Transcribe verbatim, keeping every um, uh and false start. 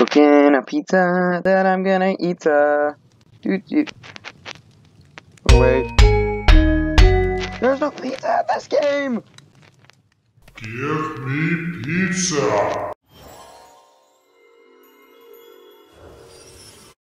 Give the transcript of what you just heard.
cooking a pizza that I'm gonna eat. Uh, doo -doo. Oh, wait. There's no pizza in this game! Give me pizza!